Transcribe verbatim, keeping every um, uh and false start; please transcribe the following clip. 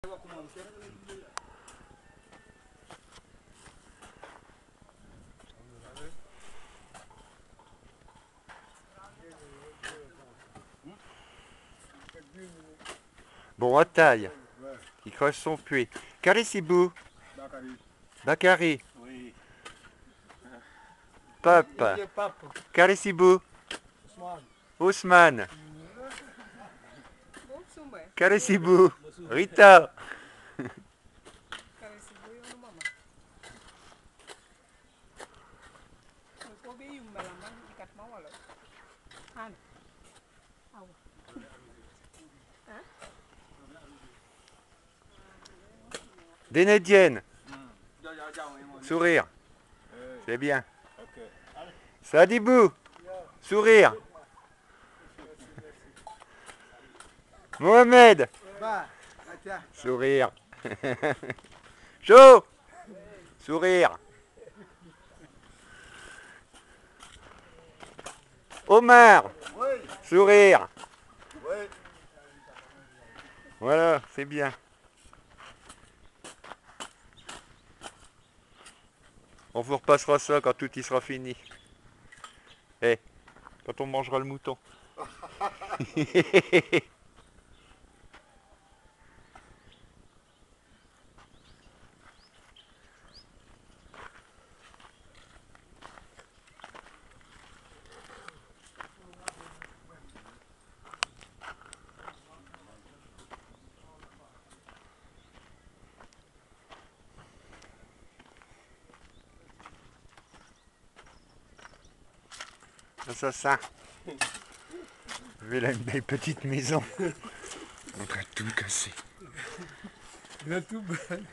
Bon, à taille. Il creuse son puits. Carissibou. Bakary. Oui. Pape. Carissibou. Ousmane. Carissibou. Rita. Dénédienne. Sourire. C'est bien. Sadibou. Sourire. Mohamed. Sourire. Chaud. Sourire. Omar. Sourire. Voilà, c'est bien. On vous repassera ça quand tout y sera fini. Eh, quand on mangera le mouton. Ça, ça. Vu là, une belle petite maison. On va tout casser. Il a tout belle.